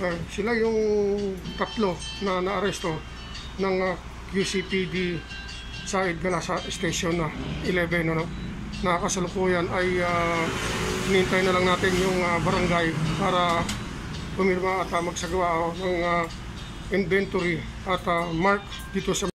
Sila yung tatlo na naaresto ng QCPD sa Galasa Station na 11, ano, na kasalukuyan ay hinintay na lang natin yung barangay para pumirma at magsagawa ng inventory at mark dito sa